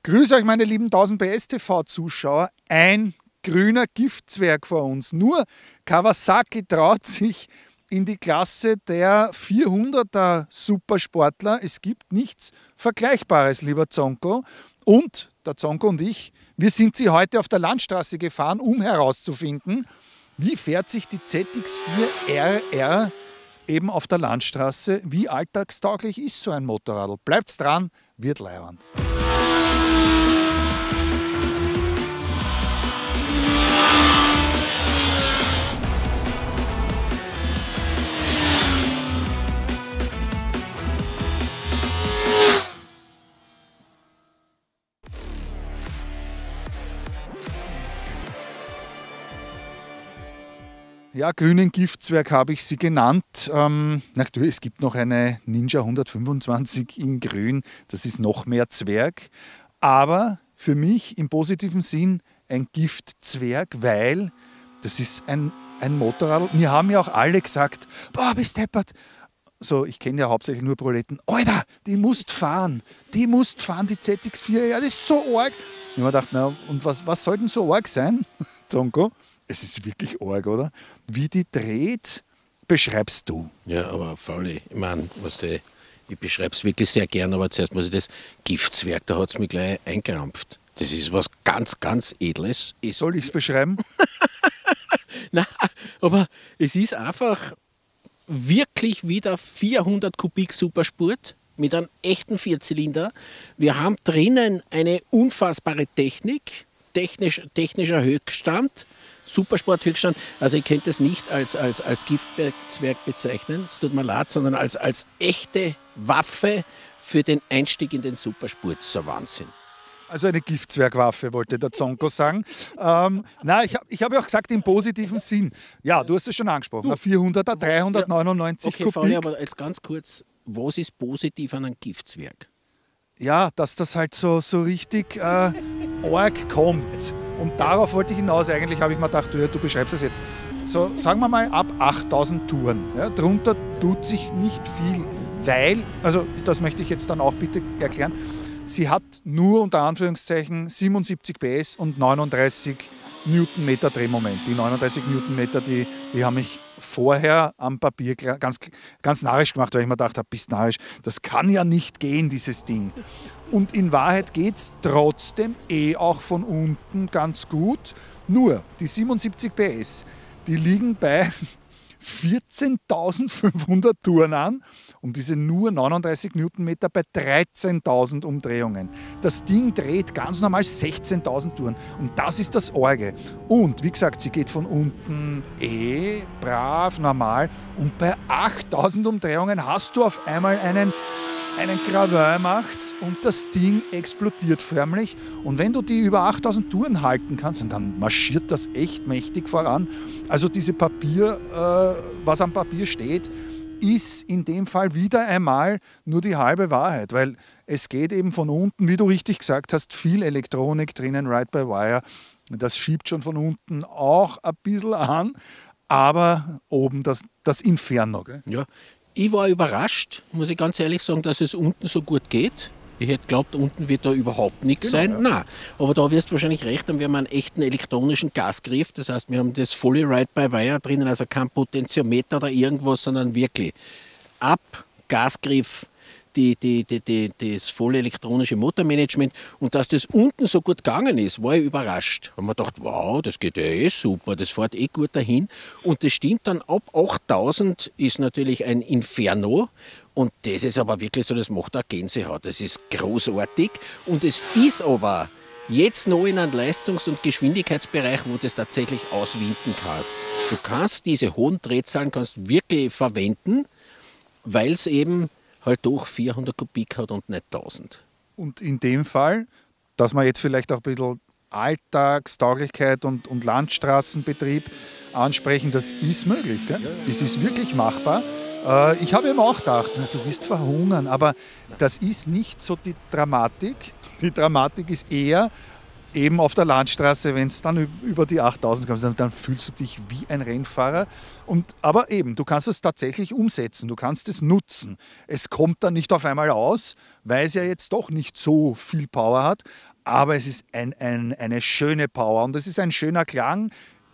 Grüß euch, meine lieben 1000 PS TV-Zuschauer. Ein grüner Giftzwerg vor uns. Nur Kawasaki traut sich in die Klasse der 400er Supersportler. Es gibt nichts Vergleichbares, lieber Zonko. Und der Zonko und ich, wir sind sie heute auf der Landstraße gefahren, um herauszufinden, wie fährt sich die ZX4RR eben auf der Landstraße. Wie alltagstauglich ist so ein Motorrad? Bleibt's dran, wird leiwand. Ja, grünen Giftzwerg habe ich sie genannt. Natürlich, es gibt noch eine Ninja 125 in grün, das ist noch mehr Zwerg. Aber für mich im positiven Sinn ein Giftzwerg, weil das ist ein Motorrad. Mir haben ja auch alle gesagt, boah, bist deppert. So, ich kenne ja hauptsächlich nur Proleten. Alter, die musst fahren, die ZX4, ja, das ist so arg. Ich habe mir gedacht, na, und was soll denn so arg sein, Zonko? Es ist wirklich arg, oder? Wie die dreht, beschreibst du. Ja, aber Fauli, ich meine, ich beschreibe es wirklich sehr gern, aber zuerst muss ich das Giftzwerg, da hat es mich gleich eingekrampft. Das ist was ganz, ganz Edles. Soll ich es beschreiben? Nein, aber es ist einfach wirklich wieder 400 Kubik Supersport mit einem echten Vierzylinder. Wir haben drinnen eine unfassbare Technik, technischer Höchststand. Supersport-Höchststand. Also ich könnte es nicht als Giftzwerg bezeichnen, es tut mir leid, sondern als echte Waffe für den Einstieg in den Supersport. Das ist ein Wahnsinn. Also eine Giftzwergwaffe, wollte der Zonko sagen. Nein, ich habe ja auch gesagt im positiven Sinn. Ja, du hast es schon angesprochen. Ein 400er, 399 okay, Kubik. Fauli, aber jetzt ganz kurz, was ist positiv an einem Giftzwerg? Ja, dass das halt so richtig arg kommt. Und darauf wollte ich hinaus. Eigentlich habe ich mir gedacht, du beschreibst das jetzt. So, sagen wir mal, ab 8000 Touren. Ja, drunter tut sich nicht viel, weil, also das möchte ich jetzt dann auch bitte erklären, sie hat nur unter Anführungszeichen 77 PS und 39 Newtonmeter Drehmoment. Die 39 Newtonmeter, die haben mich vorher am Papier ganz narrisch gemacht, weil ich mir gedacht habe, bist narrisch, das kann ja nicht gehen, dieses Ding. Und in Wahrheit geht es trotzdem auch von unten ganz gut. Nur die 77 PS, die liegen bei 14.500 Touren an und diese nur 39 Newtonmeter bei 13.000 Umdrehungen. Das Ding dreht ganz normal 16.000 Touren und das ist das Orge. Und wie gesagt, sie geht von unten brav, normal und bei 8.000 Umdrehungen hast du auf einmal einen Graveur macht und das Ding explodiert förmlich. Und wenn du die über 8000 Touren halten kannst, dann marschiert das echt mächtig voran. Also diese Papier, was am Papier steht, ist in dem Fall wieder einmal nur die halbe Wahrheit, weil es geht eben von unten, wie du richtig gesagt hast, viel Elektronik drinnen, Ride-by-Wire. Das schiebt schon von unten auch ein bisschen an, aber oben das Inferno. Gell? Ja. Ich war überrascht, muss ich ganz ehrlich sagen, dass es unten so gut geht. Ich hätte geglaubt, unten wird da überhaupt nichts sein. Ja. Nein, aber da wirst du wahrscheinlich recht haben, wir haben einen echten elektronischen Gasgriff. Das heißt, wir haben das volle Ride-by-Wire drinnen, also kein Potentiometer oder irgendwas, sondern wirklich ab Gasgriff das volle elektronische Motormanagement. Und dass das unten so gut gegangen ist, war ich überrascht. Da haben wir gedacht, wow, das geht ja super, das fährt gut dahin. Und das stimmt dann, ab 8000 ist natürlich ein Inferno. Und das ist aber wirklich so, das macht auch Gänsehaut. Das ist großartig. Und es ist aber jetzt noch in einem Leistungs- und Geschwindigkeitsbereich, wo du das tatsächlich auswinden kannst. Du kannst diese hohen Drehzahlen wirklich verwenden, weil es eben halt doch 400 Kubik hat und nicht 1000. Und in dem Fall, dass man jetzt vielleicht auch ein bisschen Alltagstauglichkeit und Landstraßenbetrieb ansprechen, das ist möglich. Gell? Ja. Das ist wirklich machbar. Ich habe eben auch gedacht, du wirst verhungern, aber das ist nicht so die Dramatik. Die Dramatik ist eher eben auf der Landstraße, wenn es dann über die 8000 kommt, dann fühlst du dich wie ein Rennfahrer. Aber eben, du kannst es tatsächlich umsetzen, du kannst es nutzen. Es kommt dann nicht auf einmal aus, weil es ja jetzt doch nicht so viel Power hat. aber es ist eine schöne Power und es ist ein schöner Klang.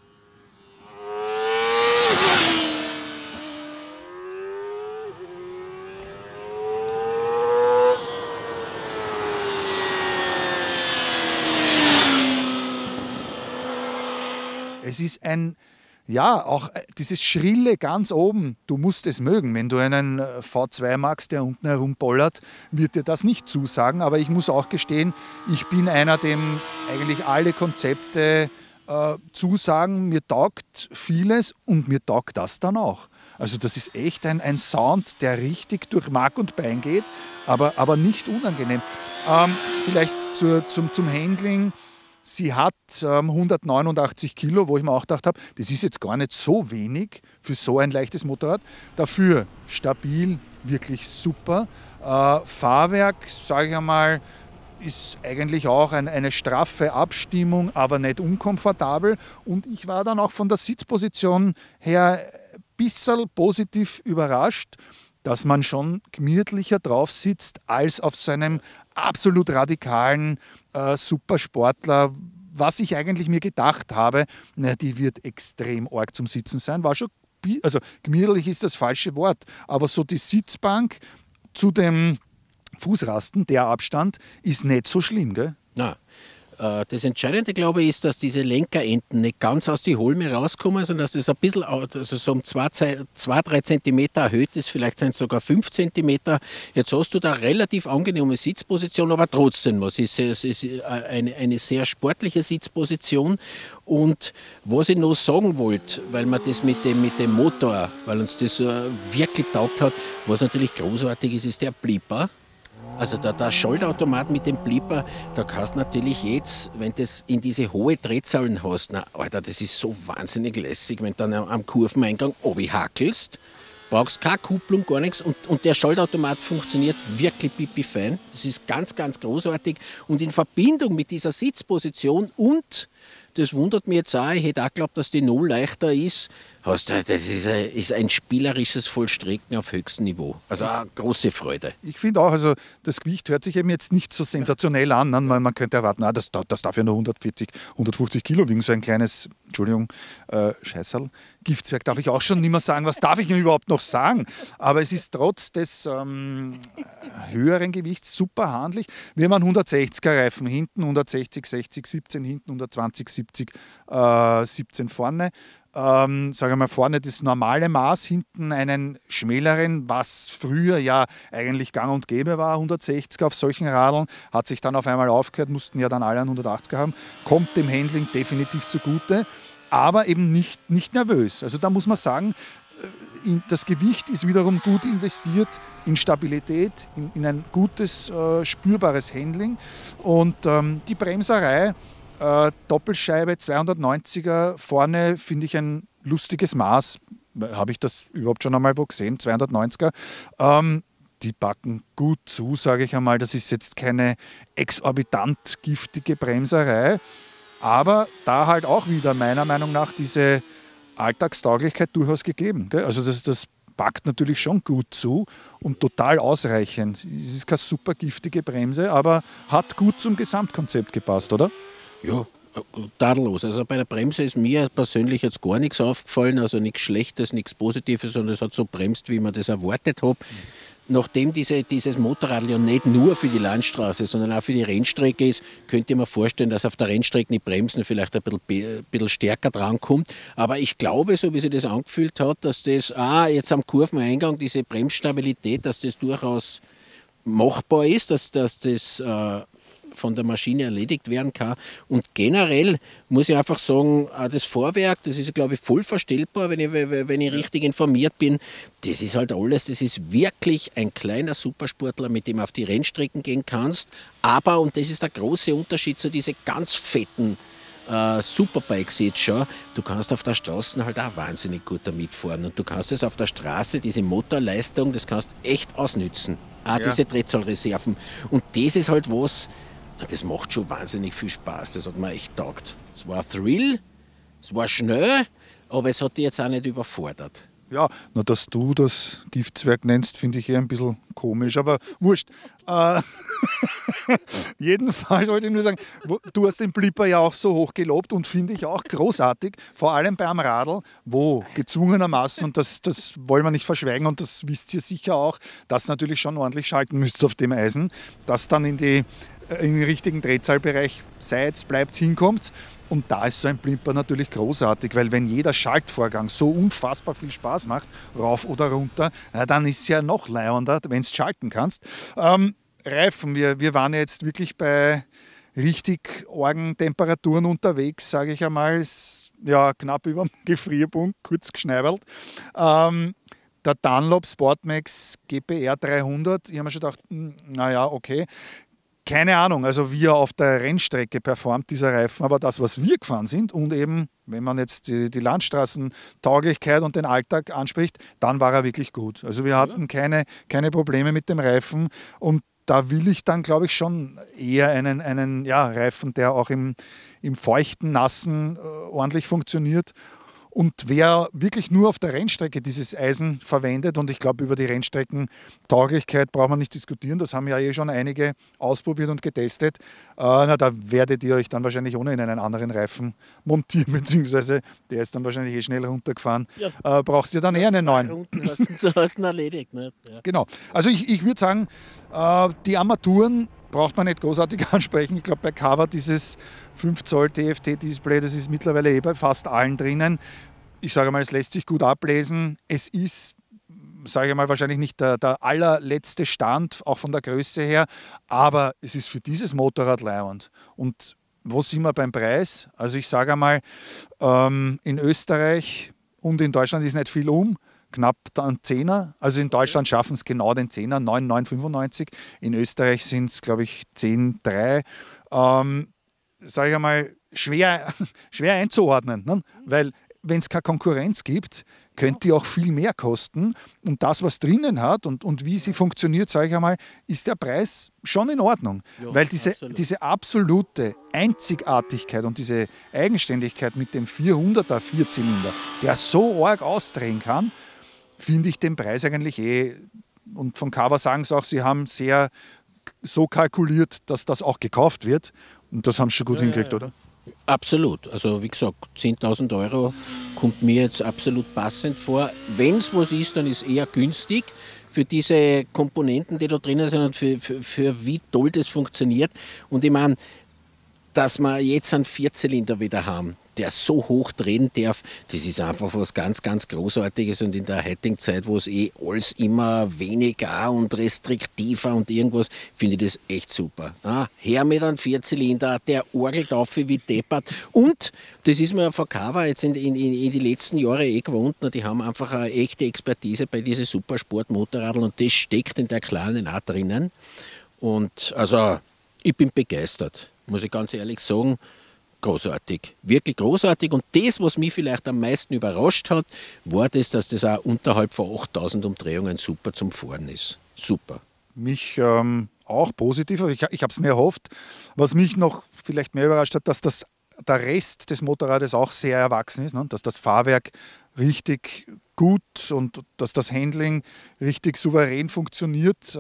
Es ist auch dieses Schrille ganz oben, du musst es mögen. Wenn du einen V2 magst, der unten herumpollert, wird dir das nicht zusagen. Aber ich muss auch gestehen, ich bin einer, dem eigentlich alle Konzepte zusagen. Mir taugt vieles und mir taugt das dann auch. Also das ist echt ein Sound, der richtig durch Mark und Bein geht, aber nicht unangenehm. Vielleicht zum Handling. Sie hat 189 Kilo, wo ich mir auch gedacht habe, das ist jetzt gar nicht so wenig für so ein leichtes Motorrad. Dafür stabil, wirklich super. Fahrwerk, sage ich einmal, ist eigentlich auch eine straffe Abstimmung, aber nicht unkomfortabel. Und ich war dann auch von der Sitzposition her ein bisschen positiv überrascht, dass man schon gemütlicher drauf sitzt als auf so einem absolut radikalen Supersportler. Was ich eigentlich mir gedacht habe, die wird extrem arg zum Sitzen sein. War schon, also gemütlich ist das falsche Wort, aber so die Sitzbank zu dem Fußrasten, der Abstand, ist nicht so schlimm, gell? Na. Das Entscheidende, glaube ich, ist, dass diese Lenkerenden nicht ganz aus die Holme rauskommen, sondern dass das ein bisschen, also so um 2-3 Zentimeter erhöht ist, vielleicht sind es sogar 5 Zentimeter. Jetzt hast du da relativ angenehme Sitzposition, aber trotzdem, es ist eine sehr sportliche Sitzposition. Und was ich noch sagen wollte, weil man das mit dem Motor, weil uns das wirklich taugt hat, was natürlich großartig ist, ist der Blipper. Also der Schaltautomat mit dem Blipper, da kannst du natürlich jetzt, wenn du das in diese hohe Drehzahlen hast, na Alter, das ist so wahnsinnig lässig, wenn du dann am Kurveneingang runterhackelst, brauchst keine Kupplung, gar nichts und der Schaltautomat funktioniert wirklich pipifein. Das ist ganz, ganz großartig und in Verbindung mit dieser Sitzposition und das wundert mich jetzt auch. Ich hätte auch geglaubt, dass die noch leichter ist. Das ist ein spielerisches Vollstrecken auf höchstem Niveau. Also eine große Freude. Ich finde auch, also das Gewicht hört sich eben jetzt nicht so sensationell an. Man könnte erwarten, das darf ja nur 140, 150 Kilo wiegen, so ein kleines, Scheißerl. Giftswerk darf ich auch schon nicht mehr sagen. Was darf ich denn überhaupt noch sagen? Aber es ist trotz des höheren Gewichts super handlich. Wir haben einen 160er Reifen hinten, 160, 60, 17 hinten, 120, 70, 17 vorne. Sagen wir mal, vorne das normale Maß, hinten einen schmäleren, was früher ja eigentlich gang und gäbe war, 160er auf solchen Radeln, hat sich dann auf einmal aufgehört, mussten ja dann alle einen 180er haben, kommt dem Handling definitiv zugute, aber eben nicht nervös. Also da muss man sagen, das Gewicht ist wiederum gut investiert in Stabilität, in ein gutes, spürbares Handling und die Bremserei, Doppelscheibe 290er vorne finde ich ein lustiges Maß. Habe ich das überhaupt schon einmal wo gesehen? 290er. Die packen gut zu, sage ich einmal. Das ist jetzt keine exorbitant giftige Bremserei. Aber da halt auch wieder meiner Meinung nach diese Alltagstauglichkeit durchaus gegeben. Gell? Also das packt natürlich schon gut zu und total ausreichend. Es ist keine super giftige Bremse, aber hat gut zum Gesamtkonzept gepasst, oder? Ja, tadellos. Also bei der Bremse ist mir persönlich jetzt gar nichts aufgefallen, also nichts Schlechtes, nichts Positives, sondern es hat so bremst, wie man das erwartet hat. Nachdem dieses Motorrad ja nicht nur für die Landstraße, sondern auch für die Rennstrecke ist, könnte ich mir vorstellen, dass auf der Rennstrecke die Bremsen vielleicht ein bisschen stärker drankommt. Aber ich glaube, so wie sich das angefühlt hat, dass das jetzt am Kurveneingang, diese Bremsstabilität, dass das durchaus machbar ist, dass das von der Maschine erledigt werden kann. Und generell muss ich einfach sagen, das Vorwerk, das ist, glaube ich, voll verstellbar, wenn ich richtig informiert bin. Das ist halt alles, das ist wirklich ein kleiner Supersportler, mit dem auf die Rennstrecken gehen kannst. Aber, und das ist der große Unterschied zu diesen ganz fetten Superbikes jetzt schon, du kannst auf der Straße halt auch wahnsinnig gut damit fahren. Und du kannst es auf der Straße, diese Motorleistung, das kannst echt ausnützen. Auch diese Drehzahlreserven. Und das ist halt was, das macht schon wahnsinnig viel Spaß. Das hat mir echt taugt. Es war ein Thrill, es war schnell, aber es hat dich jetzt auch nicht überfordert. Ja, nur dass du das Giftzwerg nennst, finde ich eher ein bisschen komisch, aber wurscht. Jedenfalls wollte ich nur sagen, du hast den Blipper ja auch so hoch gelobt und finde ich auch großartig, vor allem beim Radl, wo gezwungenermaßen, und das wollen wir nicht verschweigen und das wisst ihr sicher auch, dass natürlich schon ordentlich schalten müsst auf dem Eisen, dass dann in den richtigen Drehzahlbereich seid, bleibt, hinkommt. Und da ist so ein Blimper natürlich großartig, weil wenn jeder Schaltvorgang so unfassbar viel Spaß macht, rauf oder runter, na, dann ist es ja noch leiernder, wenn du schalten kannst. Reifen, wir waren jetzt wirklich bei richtig argen Temperaturen unterwegs, sage ich einmal, ja, knapp über dem Gefrierpunkt, kurz geschneibelt. Der Dunlop Sportmax GPR 300, ich habe mir schon gedacht, naja, okay. Keine Ahnung, also wie er auf der Rennstrecke performt, dieser Reifen, aber das, was wir gefahren sind und eben, wenn man jetzt die Landstraßentauglichkeit und den Alltag anspricht, dann war er wirklich gut. Also wir hatten keine Probleme mit dem Reifen und da will ich dann, glaube ich, schon eher einen Reifen, der auch im feuchten, nassen ordentlich funktioniert. Und wer wirklich nur auf der Rennstrecke dieses Eisen verwendet, und ich glaube, über die Rennstreckentauglichkeit braucht man nicht diskutieren, das haben ja schon einige ausprobiert und getestet, da werdet ihr euch dann wahrscheinlich ohnehin einen anderen Reifen montieren, beziehungsweise der ist dann wahrscheinlich schnell runtergefahren. Ja. Brauchst du dann eher einen neuen. Runden hast du erledigt. Nicht? Ja. Genau. Also ich würde sagen, die Armaturen braucht man nicht großartig ansprechen. Ich glaube, bei Cover dieses 5 Zoll TFT-Display, das ist mittlerweile bei fast allen drinnen. Ich sage mal, es lässt sich gut ablesen. Es ist, sage ich mal, wahrscheinlich nicht der allerletzte Stand, auch von der Größe her, aber es ist für dieses Motorrad leibend. Und wo sind wir beim Preis? Also ich sage einmal, in Österreich und in Deutschland ist nicht viel knapp ein Zehner. Also in Deutschland schaffen es genau den Zehner, 9,995. In Österreich sind es, glaube ich, 10,3. Sage ich einmal, schwer einzuordnen, ne? Weil wenn es keine Konkurrenz gibt, könnte die auch viel mehr kosten. Und das, was drinnen hat und wie sie funktioniert, sage ich einmal, ist der Preis schon in Ordnung. Ja, weil diese absolute Einzigartigkeit und diese Eigenständigkeit mit dem 400er Vierzylinder, der so arg ausdrehen kann, finde ich den Preis eigentlich und von Cover sagen sie auch, sie haben so kalkuliert, dass das auch gekauft wird. Und das haben sie schon gut hingekriegt, oder? Absolut. Also wie gesagt, 10.000 Euro kommt mir jetzt absolut passend vor. Wenn es was ist, dann ist eher günstig für diese Komponenten, die da drinnen sind und für wie toll das funktioniert. Und ich meine, dass wir jetzt einen Vierzylinder wieder haben, der so hoch drehen darf, das ist einfach was ganz, ganz Großartiges. Und in der heutigen Zeit, wo es alles immer weniger und restriktiver und irgendwas, finde ich das echt super. Her mit einem Vierzylinder, der orgelt auf wie deppert. Und das ist mir von Cover jetzt in die letzten Jahre gewohnt. Die haben einfach eine echte Expertise bei diesen Supersportmotorradl und das steckt in der Kleinen auch drinnen. Und also, ich bin begeistert, muss ich ganz ehrlich sagen. Großartig, wirklich großartig. Und das, was mich vielleicht am meisten überrascht hat, war das, dass das auch unterhalb von 8.000 Umdrehungen super zum Fahren ist. Super. Mich auch positiv, ich habe es mir erhofft. Was mich noch vielleicht mehr überrascht hat, dass der Rest des Motorrades auch sehr erwachsen ist, ne? Dass das Fahrwerk richtig gut und dass das Handling richtig souverän funktioniert.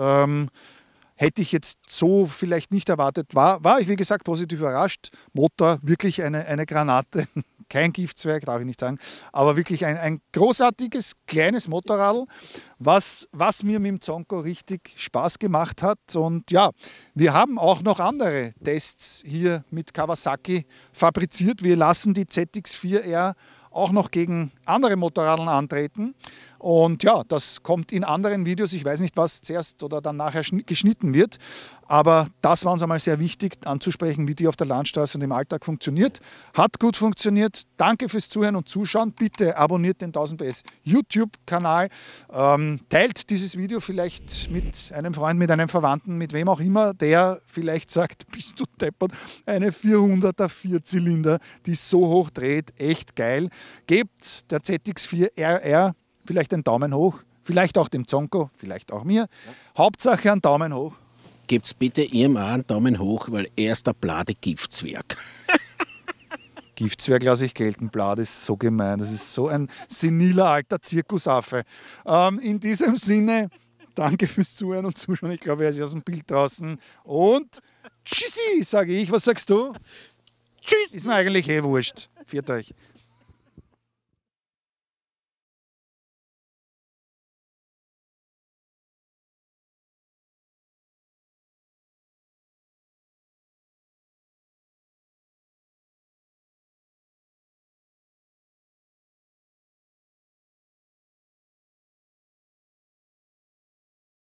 Hätte ich jetzt so vielleicht nicht erwartet. War ich, wie gesagt, positiv überrascht. Motor, wirklich eine Granate. Kein Giftzwerg, darf ich nicht sagen. Aber wirklich ein großartiges, kleines Motorrad, was mir mit dem Zonko richtig Spaß gemacht hat. Und ja, wir haben auch noch andere Tests hier mit Kawasaki fabriziert. Wir lassen die ZX4R auch noch gegen andere Motorradl antreten. Und ja, das kommt in anderen Videos. Ich weiß nicht, was zuerst oder dann nachher geschnitten wird. Aber das war uns einmal sehr wichtig anzusprechen, wie die auf der Landstraße und im Alltag funktioniert. Hat gut funktioniert. Danke fürs Zuhören und Zuschauen. Bitte abonniert den 1000 PS YouTube-Kanal. Teilt dieses Video vielleicht mit einem Freund, mit einem Verwandten, mit wem auch immer, der vielleicht sagt, bist du deppert, eine 400er Vierzylinder, die so hoch dreht, echt geil. Gebt der ZX4RR vielleicht einen Daumen hoch, vielleicht auch dem Zonko, vielleicht auch mir. Hauptsache einen Daumen hoch. Gebt bitte ihm auch einen Daumen hoch, weil er ist der blade Giftzwerg. Giftzwerg lasse ich gelten. Bla, das ist so gemein. Das ist so ein seniler alter Zirkusaffe. In diesem Sinne, danke fürs Zuhören und Zuschauen. Ich glaube, er ist aus dem Bild draußen. Und tschüssi, sage ich. Was sagst du? Tschüss. Ist mir eigentlich wurscht. Viert euch.